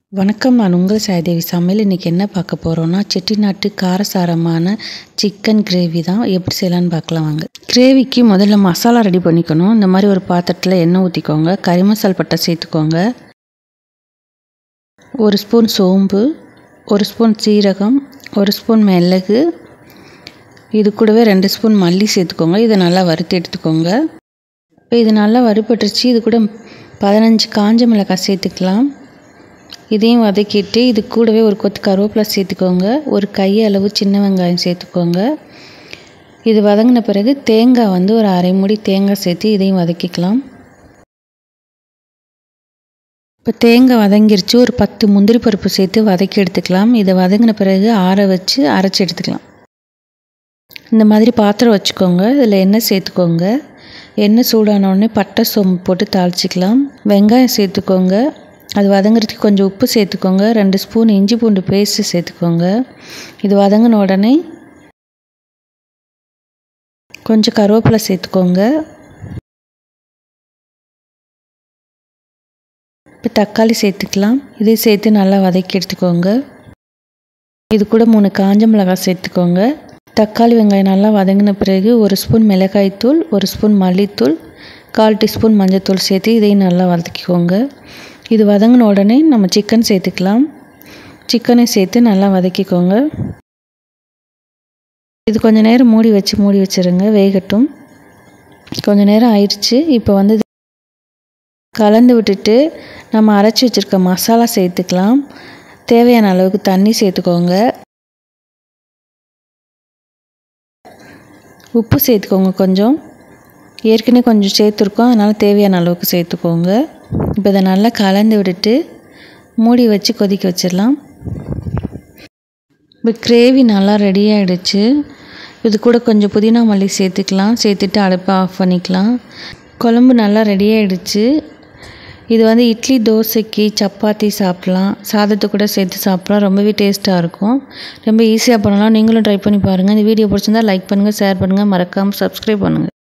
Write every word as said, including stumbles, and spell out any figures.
வணக்கம். நான் உங்கள் சாய்தேவி சமையல். இன்றைக்கி என்ன பார்க்க போகிறோன்னா, செட்டிநாட்டு காரசாரமான சிக்கன் கிரேவி தான். எப்படி செய்யலான்னு பார்க்கலாம் வாங்க. கிரேவிக்கு முதல்ல மசாலா ரெடி பண்ணிக்கணும். இந்த மாதிரி ஒரு பாத்திரத்தில் எண்ணெய் ஊற்றிக்கோங்க. கறி மசால் பட்டை சேர்த்துக்கோங்க. ஒரு ஸ்பூன் சோம்பு, ஒரு ஸ்பூன் சீரகம், ஒரு ஸ்பூன் மிளகு, இது கூடவே ரெண்டு ஸ்பூன் மல்லி சேர்த்துக்கோங்க. இதை நல்லா வறுத்து எடுத்துக்கோங்க. இப்போ இது நல்லா வறுபட்டுருச்சு. இது கூட பதினஞ்சு காஞ்ச மிளகாய் சேர்த்துக்கலாம். இதையும் வதக்கிட்டு இது கூடவே ஒரு கொத்து கருவேப்பிலை சேர்த்துக்கோங்க. ஒரு கையளவு சின்ன வெங்காயம் சேர்த்துக்கோங்க. இது வதங்கின பிறகு தேங்காய் வந்து ஒரு அரை மூடி தேங்காய் சேர்த்து இதையும் வதக்கிக்கலாம். இப்போ தேங்காய் வதங்கிருச்சு. ஒரு பத்து முந்திரி பருப்பு சேர்த்து வதக்கி எடுத்துக்கலாம். இதை வதங்கின பிறகு ஆற வச்சு அரைச்சி எடுத்துக்கலாம். இந்த மாதிரி பாத்திரம் வச்சுக்கோங்க. இதில் எண்ணெய் சேர்த்துக்கோங்க. எண்ணெய் சூடானோடனே பட்டை சோம்பு போட்டு தாளிச்சிக்கலாம். வெங்காயம் சேர்த்துக்கோங்க. அது வதங்குறதுக்கு கொஞ்சம் உப்பு சேர்த்துக்கோங்க. ரெண்டு ஸ்பூன் இஞ்சி பூண்டு பேஸ்ட்டு சேர்த்துக்கோங்க. இது வதங்கின உடனே கொஞ்சம் கருவேப்பிலை சேர்த்துக்கோங்க. இப்போ தக்காளி சேர்த்துக்கலாம். இதை சேர்த்து நல்லா வதக்கி எடுத்துக்கோங்க. இது கூட மூணு காஞ்ச மிளகாய் சேர்த்துக்கோங்க. தக்காளி வெங்காயம் நல்லா வதங்கின பிறகு ஒரு ஸ்பூன் மிளகாய்த்தூள், ஒரு ஸ்பூன் மல்லித்தூள், கால் டீஸ்பூன் மஞ்சள்தூள் சேர்த்து இதையும் நல்லா வதக்கிக்கோங்க. இது வதங்கின உடனே நம்ம சிக்கன் சேர்த்துக்கலாம். சிக்கனை சேர்த்து நல்லா வதக்கிக்கோங்க. இது கொஞ்சம் நேரம் மூடி வச்சு மூடி வச்சுருங்க, வேகட்டும். கொஞ்சம் நேரம் ஆயிடுச்சு. இப்போ வந்து கலந்து விட்டுட்டு நம்ம அரைச்சி வச்சுருக்க மசாலா சேர்த்துக்கலாம். தேவையான அளவுக்கு தண்ணி சேர்த்துக்கோங்க. உப்பு சேர்த்துக்கோங்க. கொஞ்சம் ஏற்கனவே கொஞ்சம் சேர்த்துருக்கோம், அதனால் தேவையான அளவுக்கு சேர்த்துக்கோங்க. இப்போ இதை நல்லா கலந்து விட்டுட்டு மூடி வச்சு கொதிக்க வச்சிடலாம். இப்போ கிரேவி நல்லா ரெடி ஆகிடுச்சு. இது கூட கொஞ்சம் புதினா மல்லி சேர்த்துக்கலாம். சேர்த்துட்டு அடுப்பை ஆஃப் பண்ணிக்கலாம். குழம்பு நல்லா ரெடி ஆகிடுச்சு. இது வந்து இட்லி, தோசைக்கு, சப்பாத்தி சாப்பிட்லாம். சாதத்தை கூட சேர்த்து சாப்பிட்லாம். ரொம்பவே டேஸ்ட்டாக இருக்கும். ரொம்ப ஈஸியாக பண்ணலாம். நீங்களும் ட்ரை பண்ணி பாருங்கள். இந்த வீடியோ பிடிச்சிருந்தா லைக் பண்ணுங்கள், ஷேர் பண்ணுங்கள், மறக்காமல் சப்ஸ்கிரைப் பண்ணுங்கள்.